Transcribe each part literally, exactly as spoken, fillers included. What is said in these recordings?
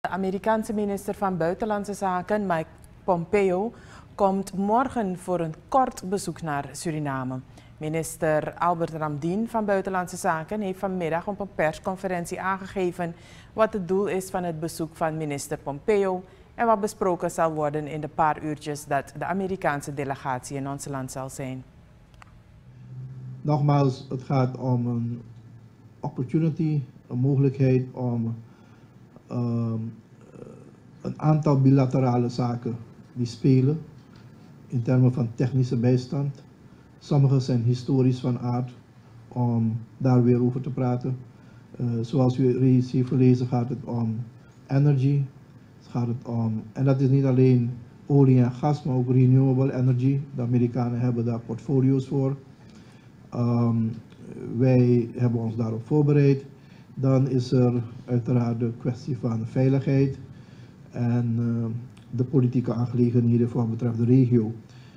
De Amerikaanse minister van Buitenlandse Zaken, Mike Pompeo, komt morgen voor een kort bezoek naar Suriname. Minister Albert Ramdien van Buitenlandse Zaken heeft vanmiddag op een persconferentie aangegeven wat het doel is van het bezoek van minister Pompeo en wat besproken zal worden in de paar uurtjes dat de Amerikaanse delegatie in ons land zal zijn. Nogmaals, het gaat om een opportunity, een mogelijkheid om um, een aantal bilaterale zaken die spelen in termen van technische bijstand. Sommige zijn historisch van aard, om daar weer over te praten. Uh, zoals u reeds heeft gelezen gaat het om energy. Het gaat het om, en dat is niet alleen olie en gas, maar ook renewable energy. De Amerikanen hebben daar portfolio's voor. Um, wij hebben ons daarop voorbereid. Dan is er uiteraard de kwestie van veiligheid en uh, de politieke aangelegenheden voor wat betreft de regio.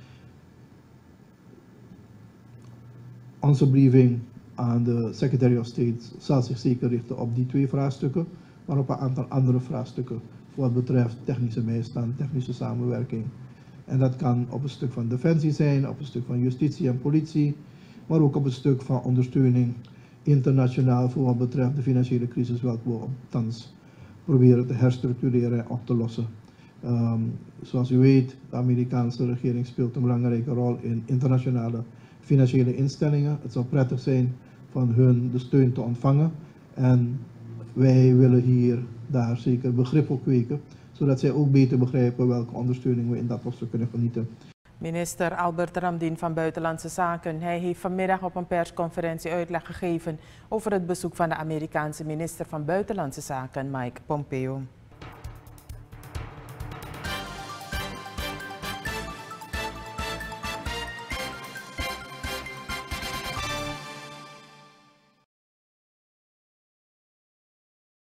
Onze briefing aan de Secretary of State zal zich zeker richten op die twee vraagstukken, maar op een aantal andere vraagstukken voor wat betreft technische bijstand, technische samenwerking. En dat kan op een stuk van defensie zijn, op een stuk van justitie en politie, maar ook op een stuk van ondersteuning internationaal voor wat betreft de financiële crisis welke we thans proberen te herstructureren en op te lossen. Um, zoals u weet, de Amerikaanse regering speelt een belangrijke rol in internationale financiële instellingen. Het zou prettig zijn van hun de steun te ontvangen en wij willen hier daar zeker begrip voor kweken, zodat zij ook beter begrijpen welke ondersteuning we in dat opzicht kunnen genieten. Minister Albert Ramdien van Buitenlandse Zaken, hij heeft vanmiddag op een persconferentie uitleg gegeven over het bezoek van de Amerikaanse minister van Buitenlandse Zaken, Mike Pompeo.